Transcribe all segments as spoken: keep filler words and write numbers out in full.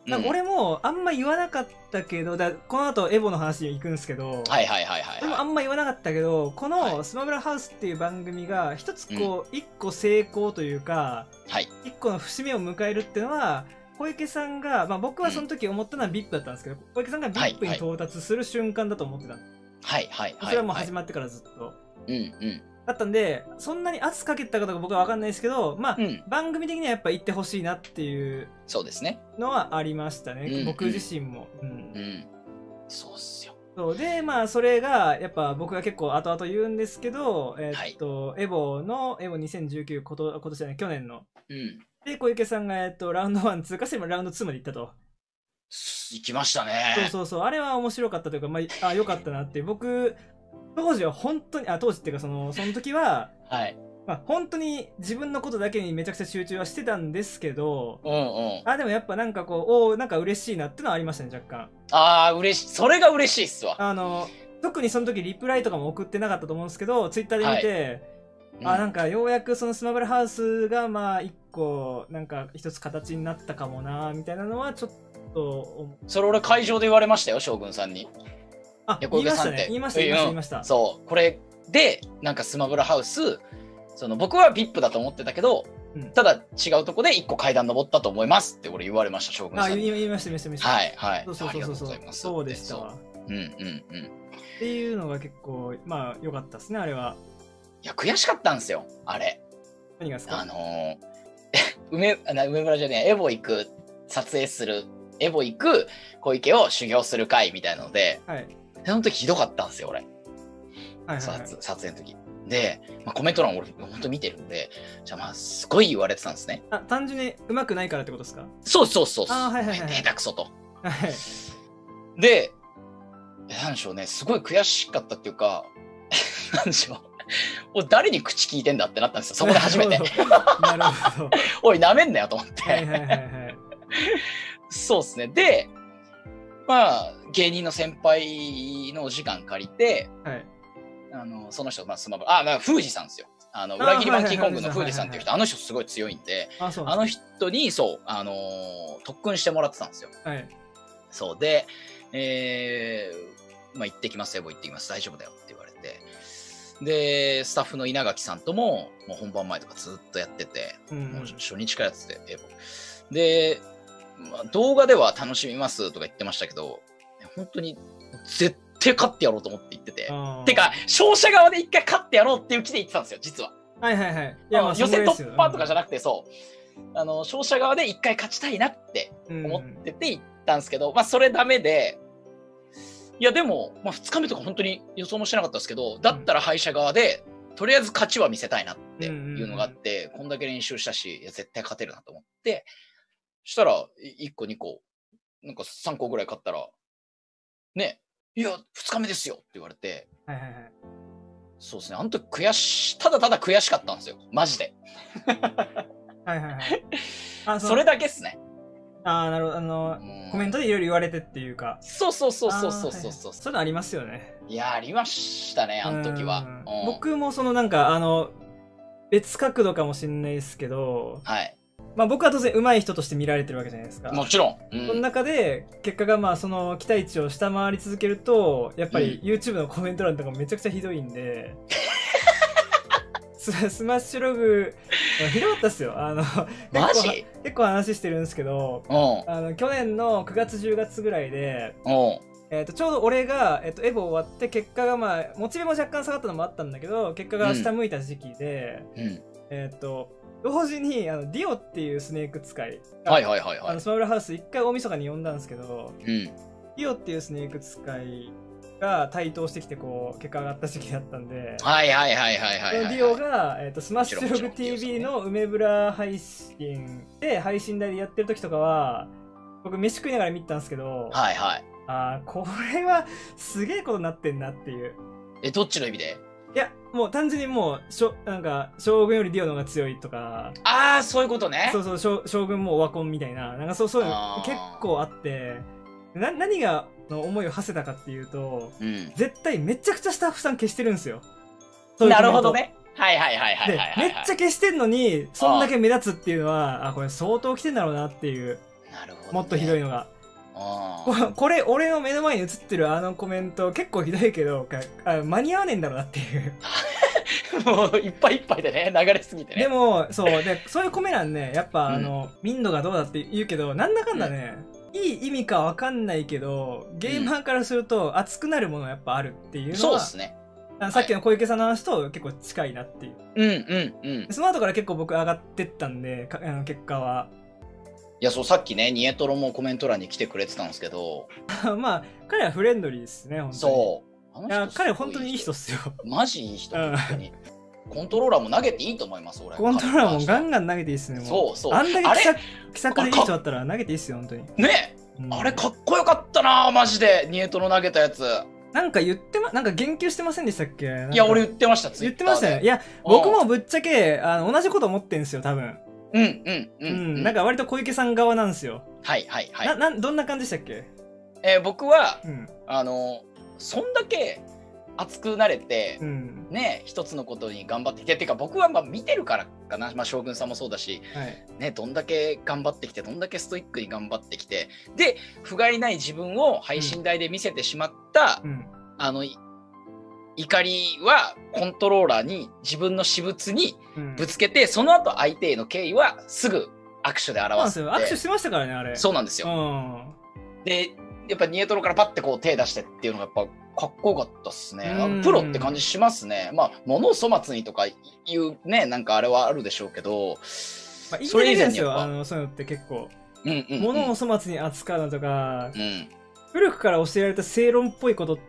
なんか俺もあんま言わなかったけど、だこの後エボの話に行くんですけど、 はいはいはいはい、 でもあんま言わなかったけど、このスマブラハウスっていう番組が一つこう、一個成功というか、 はい、 一個の節目を迎えるっていうのは、小池さんが、まあ僕はその時思ったのは ブイアイピー だったんですけど、小池さんが ブイアイピー に到達する瞬間だと思ってた。 はいはいはい。 それはもう始まってからずっと。 うんうん。 だったんで、そんなに圧かけたかどうか僕は分かんないですけど、まあ、うん、番組的にはやっぱ行ってほしいなっていうそうですねのはありましたね、うん、僕自身も。うん、うん、 そうっすよ。 そうで、まあ、それがやっぱ僕が結構後々言うんですけど、えー、っと、はい、エボの、エボにせんじゅうきゅう、こと、今年じゃない、去年の。 うん、 で、小池さんが、えー、っと、ラウンドワン通過してもラウンドツーまで行ったと。 行きましたね。 そうそうそう、あれは面白かったというか、まあ、あ、良かったなって、僕、当時は本当に、あ、当時っていうか、その、その時は、 はい。 まあ、本当に自分のことだけにめちゃくちゃ集中はしてたんですけど、 うんうん、 あ、でもやっぱなんかこう、おお、なんか嬉しいなってのはありましたね、若干。 ああ、嬉しい。それが嬉しいっすわ。 あの、特にその時リプライとかも送ってなかったと思うんですけど、ツイッターで見て、はい、あ、なんかようやくそのスマブラハウスが、まあ、一個、なんか一つ形になったかもな、みたいなのはちょっと。 それ俺会場で言われましたよ、将軍さんに。 あ、言いましたね。言いました、言いました、言いました。 そう、これで、なんかスマブラハウス、その僕は ブイアイピー だと思ってたけど、うん、ただ違うとこで一個階段登ったと思いますって俺言われました、将軍さんに。 あ、言いました、言いました、言いました。 はいはい。 そうそうそうそう。そうでしたわ。 うんうんうん。 っていうのが結構、まあ良かったですね、あれは。 いや、悔しかったんですよ、あれ。 何がですか？ あのー、梅、梅村じゃねえ、エボ行く、撮影する、エボ行く小池を修行する会みたいなので、はい、その時ひどかったんですよ、俺。はいはいはい、撮影の時。で、まあ、コメント欄俺本当見てるんで、じゃあまあすごい言われてたんですね。 あ、単純に上手くないからってことですか？ そうそうそう。 あ、はいはいはい。 下手くそと。 はい。 で、なんでしょうね、すごい悔しかったっていうか、なんでしょう。お誰に口聞いてんだってなったんですよ、そこで初めて。 なるほど。 おい、なめんなよと思って。 はいはいはいはい。 そうですね。で、まあ、芸人の先輩のお時間借りて、はい、あのその人、まあ、スマブラ、あ、まあ、富士さんですよ。あの裏切りマンキーコングの富士さんっていう人、あの人すごい強いんで、あ, あの人に、そう、あのー、特訓してもらってたんですよ。はい、そうで、えー、まあ、行ってきます、エボ行ってきます、大丈夫だよって言われて、で、スタッフの稲垣さんとも、もう本番前とかずっとやってて、うんうん、もう初日からやってて、エボ。で、まあ、動画では楽しみますとか言ってましたけど、本当に絶対勝ってやろうと思って言ってて。てか、勝者側で一回勝ってやろうっていう気で言ってたんですよ、実は。 はいはいはい。いや、まあ、 予選突破とかじゃなくて、そう。あの、勝者側で一回勝ちたいなって思ってて言ったんですけど、うん、まあ、それダメで、いや、でも、まあ、二日目とか本当に予想もしてなかったですけど、だったら敗者側で、とりあえず勝ちは見せたいなっていうのがあって、こんだけ練習したし、いや絶対勝てるなと思って、したら、いっこ、にこ、なんかさんこぐらい勝ったら、ね、いや、ふつかめですよって言われて、 はいはいはい。 そうですね、あの時悔し、ただただ悔しかったんですよ、マジで。 はいはいはい。 あ、それだけっすね。 ああ、なるほど。あの、コメントでいろいろ言われてっていうか。 そうそうそうそうそうそうそう。 そういうのありますよね。 いや、ありましたね、あの時は。 僕もそのなんか、あの、別角度かもしれないですけど、 はい。 まあ僕は当然上手い人として見られてるわけじゃないですか。 もちろん。 うん、その中で結果がまあその期待値を下回り続けると、やっぱり YouTube のコメント欄とかめちゃくちゃひどいんで、うん、ス, スマッシュログ、ひどかったっすよ。あのマジ結構話してるんですけど、あの去年のくがつじゅうがつぐらいで、えー、とちょうど俺が、えー、とエボ終わって結果がまあモチベも若干下がったのもあったんだけど、結果が下向いた時期で、うん、えっ、ー、と同時にあのディオっていうスネーク使い、 はいはいはいはい、 あのスマブラハウス一回大晦日に呼んだんですけど、 うん、 ディオっていうスネーク使いが台頭してきてこう結果上がった時期だったんで、 はいはいはいはいはい、はい、 ディオが、えー、とスマッシュログ ティーブイ の梅ブラ配信で配信台でやってる時とかは僕飯食いながら見てたんですけど、 はいはい、 ああこれはすげえことになってんなっていう。 え、どっちの意味で？ いや、もう単純にもうしょなんか将軍よりディオの方が強いとか、 ああそういうことね。 そうそう、将将軍もオワコンみたいな、なんかそうそういうの結構あって、な何がの思いを馳せたかっていうと、うん、絶対めちゃくちゃスタッフさん消してるんですよ。 なるほどね。はいはいはいはいはい、はい、 めっちゃ消してんのにそんだけ目立つっていうのは、あこれ相当来てんだろうなっていう。 なるほど、ね、 もっとひどいのが。あこれ俺の目の前に映ってるあのコメント結構ひどいけどあ間に合わねえんだろうなっていうもういっぱいいっぱいでね流れすぎてね。 でもそうでそういうコメ欄ねやっぱ、うん、あの民度がどうだって言うけどなんだかんだね、うん、いい意味かわかんないけどゲーマーからすると熱くなるものがやっぱあるっていうのは、 そうですね。 あのさっきの小池さんの話と結構近いなっていう。 うんうんうん。 その後から結構僕上がってったんであの結果は。 いやそうさっきねニエトロもコメント欄に来てくれてたんですけどまあ彼はフレンドリーですね本当に。 そういや彼本当にいい人っすよ。 マジいい人本当に。コントローラーも投げていいと思います俺。 コントローラーもガンガン投げていいっすね。もうそうそう。 あんだけ気さ気さくでいい人だったら投げていいっすよ本当に。 ね、うん、あれかっこよかったなマジでニエトロ投げたやつ。 なんか言ってまなんか言及してませんでしたっけ？ いや俺言ってました。 言ってましたよね。いや僕もぶっちゃけあの同じこと思ってんですよ多分。 うんうんうん、うん、 なんか割と小池さん側なんですよ。 はいはいはい。 ななどんな感じでしたっけ？ えー、僕は、うん、あのそんだけ熱くなれて、うん、ね一つのことに頑張ってきてっていうか僕はまあ見てるからかな、まあ、将軍さんもそうだし、はい、ねどんだけ頑張ってきてどんだけストイックに頑張ってきてで不甲斐ない自分を配信台で見せてしまった、うん、あの怒りはコントローラーに自分の私物にぶつけて、うん、その後相手への敬意はすぐ握手で表す。 握手してましたからねあれ。 そうなんですよ。うん、でやっぱニエトロからパッてこう手出してっていうのがやっぱかっこよかったっすね。うん、プロって感じしますね。まあ物を粗末にとかいうねなんかあれはあるでしょうけど、 まあ、それ以前にやっぱあのそういうのって結構、うんうんうん、物を粗末に扱うのとか。うん古くから教えられた正論っぽいことって、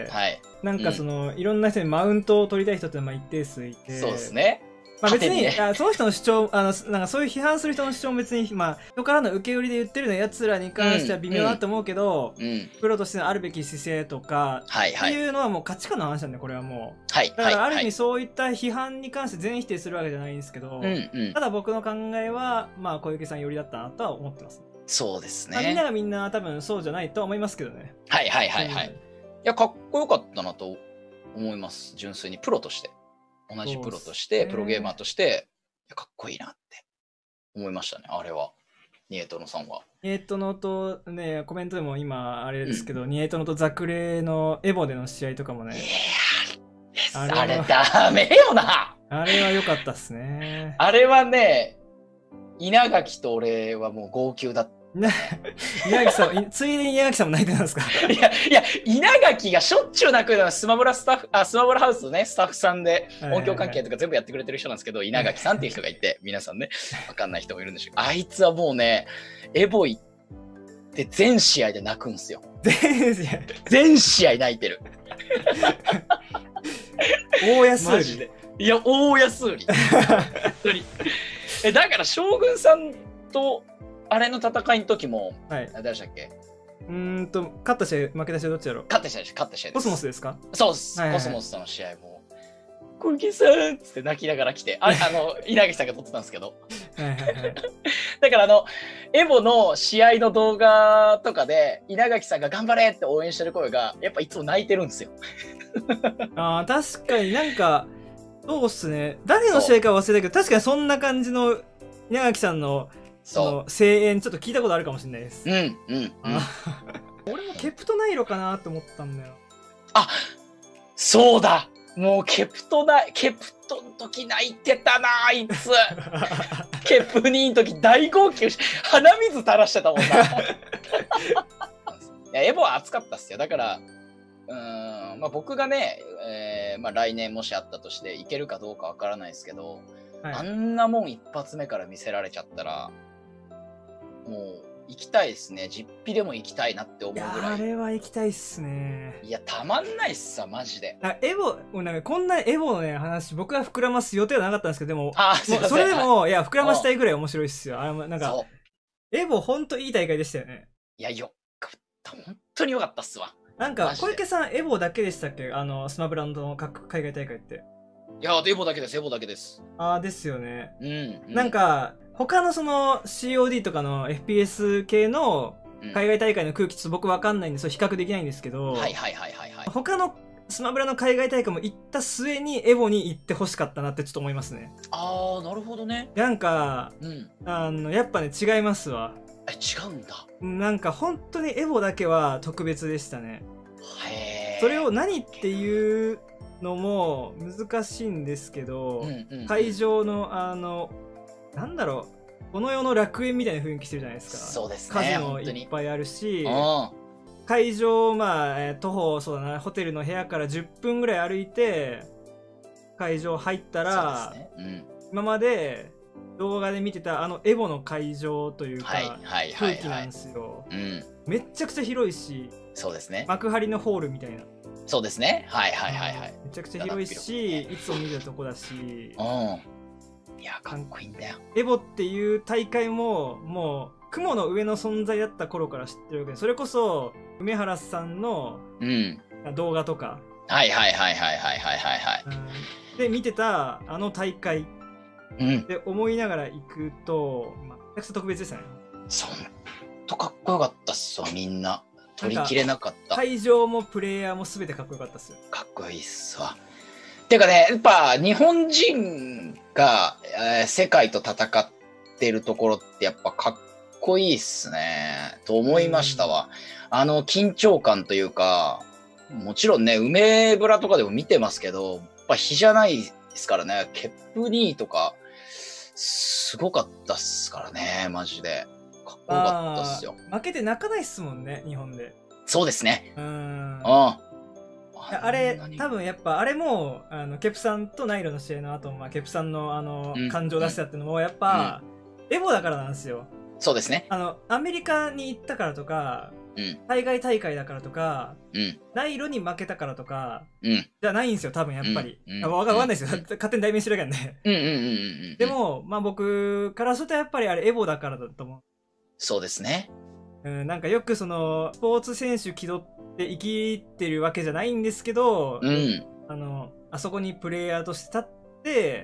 はい、なんかその、うん、いろんな人にマウントを取りたい人ってまあ一定数いて、 そうですね。 まあ別に、ね、その人の主張あのなんかそういう批判する人の主張も別にまあ人からの受け売りで言ってるようなやつらに関しては微妙だと思うけど、うんうん、プロとしてのあるべき姿勢とか、はいはい、っていうのはもう価値観の話なんでこれはもう、はい、だからある意味そういった批判に関して全否定するわけじゃないんですけど、うんうん、ただ僕の考えはまあ小池さん寄りだったなとは思ってます。 そうですね。 まあ、みんながみんな多分そうじゃないとは思いますけどね。 はいはいはいはい。うん、いやかっこよかったなと思います。純粋にプロとして同じプロとして、ね、プロゲーマーとしてかっこいいなって思いましたねあれは。ニエトノさんは。 ニエトノとねコメントでも今あれですけど、うん、ニエトノとザクレのエボでの試合とかもね。いやあれあれダメよな。 あれは良かったっすね。 あれはね。稲垣と俺はもう号泣だった。 稲垣さん、ついでに稲垣さんも泣いてたんですか？ いや、いや、稲垣がしょっちゅう泣くのはスマブラスタッフ、あ、スマブラハウスのね、スタッフさんで音響関係とか全部やってくれてる人なんですけど、稲垣さんっていう人がいて、皆さんね、わかんない人もいるんでしょう。あいつはもうね、エボイって全試合で泣くんすよ。 全試合全試合泣いてる。 大安売りで。 いや、大安売り。本当に。えだから将軍さんとあれの戦いの時も、はい、誰でしたっけ？ うーんと勝った試合負けた試合どっちだろう？ 勝った試合です。勝った試合です。 コスモスですか？ そうです、はいはいはい、コスモスとの試合も小池さんっつって泣きながら来て、あれあの稲垣さんが撮ってたんですけど、はいはいはい、だからあのエボの試合の動画とかで稲垣さんが頑張れって応援してる声がやっぱいつも泣いてるんですよ。 ああ確かになんか。そうっすね。誰の試合か忘れたけど、確かにそんな感じの稲垣さんのその声援ちょっと聞いたことあるかもしれないです。 うんうんうん。 俺もケプトナイロかなと思ったんだよ。 あ、そうだ。もうケプトナイケプトの時泣いてたなあいつ。ケプニーの時大号泣し鼻水垂らしてたもんな。いやエボは熱かったっすよ。だから。うーんまあ、僕がね、えーまあ、来年もしあったとしていけるかどうかわからないですけど、はい、あんなもん一発目から見せられちゃったらもう行きたいですね。実費でも行きたいなって思うぐらい。いやあれは行きたいっすね。 いやたまんないっすさマジで。 エボなんかこんなエボのね話僕は膨らます予定はなかったんですけどでもあもうそれでもいや膨らましたいぐらい面白いっすよ。あれなんかエボほんといい大会でしたよね。 いやよかった本当によかったっすわ。 なんか小池さんエボだけでしたっけ？あのスマブランドの各海外大会って。 いやエボだけですエボだけです。 ああですよね。うん、うん、なんか他のその シーオーディー とかの エフピーエス 系の海外大会の空気ちょっと僕わかんないんでそれ比較できないんですけど、 はいはいはいはいはい。 他のスマブラの海外大会も行った末にエボに行ってほしかったなってちょっと思いますね。 ああなるほどね。 なんか、うん、あのやっぱね違いますわ。 え、違うんだ。 なんか本当にエボだけは特別でしたね。 へえ。 それを何っていうのも難しいんですけど、うんうんうん、会場のあのなんだろう、この世の楽園みたいな雰囲気してるじゃないですか。 そうですね。 カジノいっぱいあるし、会場、まあ徒歩、そうだな、ホテルの部屋からじゅっぷんぐらい歩いて会場入ったら、ね、うん、今まで動画で見てたあのエボの会場というか空気なんですよ。めっちゃくちゃ広いし、 そうですね。 幕張のホールみたいな。 そうですね。はいはいはいはい。 めちゃくちゃ広いし、いつも見たとこだし。うん。 いや、かっこいいんだよ。 エボっていう大会ももう雲の上の存在だった頃から知ってるわけで、それこそ梅原さんの動画とか、 うん、はいはいはいはいはいはいはいはい、 うん、で見てたあの大会で思いながら行くと、うん、まあ、めちゃくちゃ特別でしたね。 そんとかっこよかったっすわ、みんな。取りきれなかった。 会場もプレイヤーも全てかっこよかったっすよ。 かっこいいっすわ。てかね、やっぱ日本人が、えー、世界と戦ってるところってやっぱかっこいいっすね。と思いましたわ。あの緊張感というか、もちろんね、梅ブラとかでも見てますけど、やっぱ比じゃないですからね。ケップニーとか、すごかったっすからね、マジで。かっこよかったっすよ。 負けて泣かないっすもんね、日本で。 そうですね。 うん。 ああれ、多分やっぱあれも、あのケプさんとナイロの試合の後、まあ、ケプさんのあの、うん、感情を出したっていうのも、やっぱ、うん、エボだからなんですよ。 そうですね。 あの、アメリカに行ったからとか、うん、海外大会だからとか、うん、ナイロに負けたからとか、うん、じゃないんですよ、多分やっぱり。うんうん、わかんないですよ、うん、勝手に代弁してるわけなんで。でも、まあ僕からするとやっぱりあれエボだからだと思う。 そうですね。 うん、なんかよくその、スポーツ選手気取って生きてるわけじゃないんですけど、うん、あの、あそこにプレイヤーとして立って、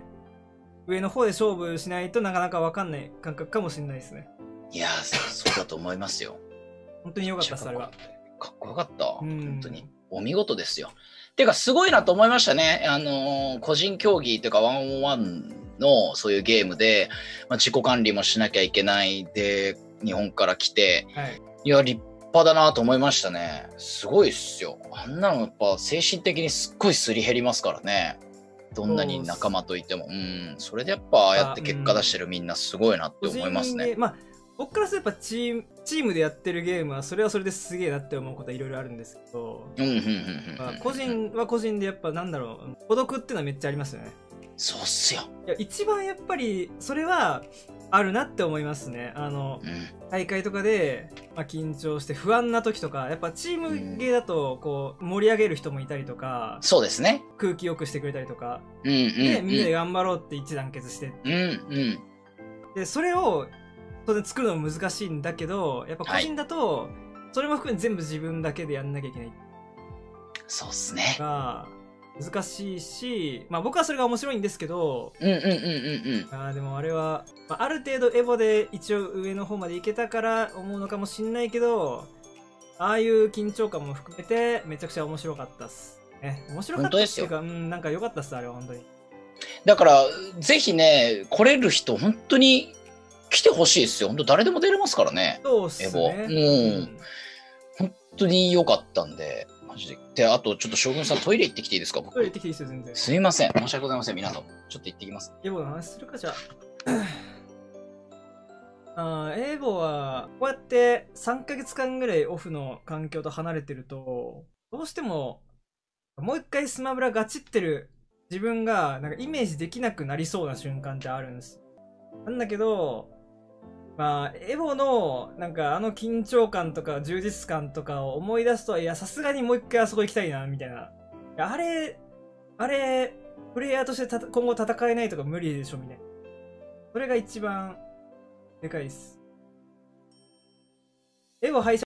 上の方で勝負しないとなかなかわかんない感覚かもしれないですね。 いやー、そうだと思いますよ。 本当に良かったです、あれは。 かっこよかった。うん、本当に。お見事ですよ。てか、すごいなと思いましたね。あのー、個人競技というか、ワンオンワンのそういうゲームで、まあ、自己管理もしなきゃいけないで、日本から来て、はい、いや、立派だなと思いましたね。すごいっすよ。あんなのやっぱ精神的にすっごいすり減りますからね。どんなに仲間といても。うん。それでやっぱああやって結果出してるみんなすごいなって思いますね。 まあ僕からするとやっぱチーム、チームでやってるゲームはそれはそれですげえなって思うことはいろいろあるんですけど、個人は個人でやっぱなんだろう、孤独っていうのはめっちゃありますよね。 そうっすよ。 いや一番やっぱりそれはあるなって思いますね。あの、うん、大会とかで、まあ、緊張して不安な時とかやっぱチームゲーだとこう盛り上げる人もいたりとか、 そうですね、 空気よくしてくれたりとか、 うんうんうん、 でみんなで頑張ろうって一致団結して、 うんうん、 でそれを当然作るのも難しいんだけど、やっぱ個人だとそれも含め全部自分だけでやんなきゃいけない。 そうっすね。 が難しいし、まあ僕はそれが面白いんですけど、 うんうんうんうんうん。 あでもあれは、まあ、ある程度エボで一応上の方までいけたから思うのかもしんないけど、ああいう緊張感も含めてめちゃくちゃ面白かったっす。ね、面白かったっていうか、うん、なんか良かったっす、あれは本当に。 だからぜひね、来れる人本当に来てほしいですよ。本当誰でも出れますからね。 そうっすね。エボ。 うん。本当に良かったんで。マジで。で、あとちょっと将軍さんトイレ行ってきていいですか？僕。 トイレ行ってきていいですよ、全然。 すいません。申し訳ございません。皆さん。ちょっと行ってきます。 エボの話するか、じゃあ。あエボは、こうやってさんかげつかんぐらいオフの環境と離れてると、どうしても、もう一回スマブラガチってる自分が、なんかイメージできなくなりそうな瞬間ってあるんです。なんだけど、まあ、エボの、なんかあの緊張感とか充実感とかを思い出すと、いや、さすがにもう一回あそこ行きたいな、みたいな。あれ、あれ、プレイヤーとしてた今後戦えないとか無理でしょ、みたいな。それが一番でかいっす。エボ配信